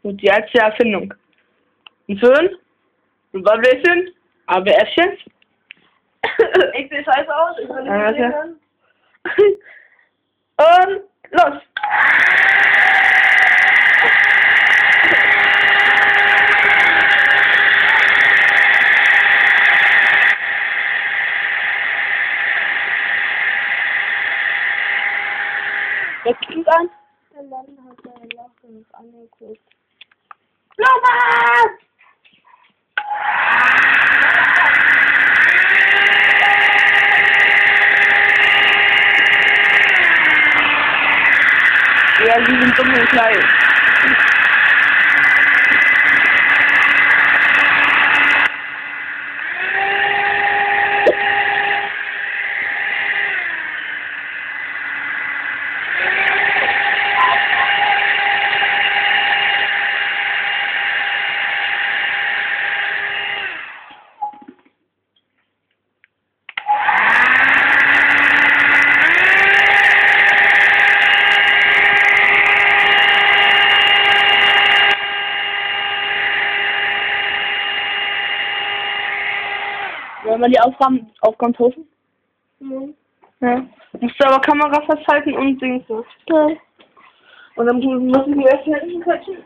Und die als Erfindung. Ein Föhn, ein Wabelchen, ABFchen. Ich sehe scheiße aus, ich will nicht Ja, sehen okay. können. Und los! Jetzt klingt an. Der Mann hat seine Lache nicht angeguckt. Lomas! Ja, sie sind dumm und klein. Wollen wir die Aufgaben tauschen? Mhm. Ja. Musst du aber Kamera festhalten und singen so. Ja. Und dann müssen wir erst hinten quetschen.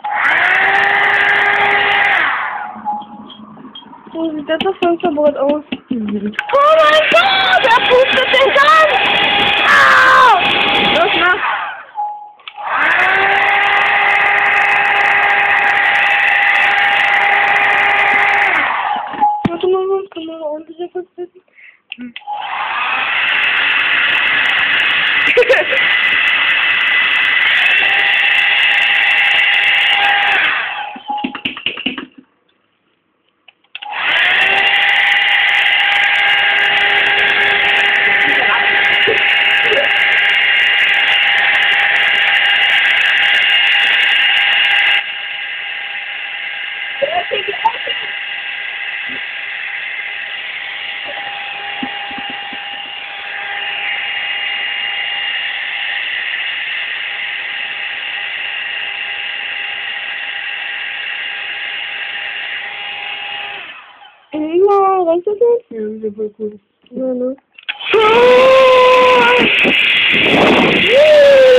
So sieht das Fensterbrett aus. Oh mein Gott, er pustet den Gang! Au! Los, mach! Warte mal, kann man ordentlich festhalten? Ja, weißt du das? Ja, das ist voll cool. Ja, ne? Ah!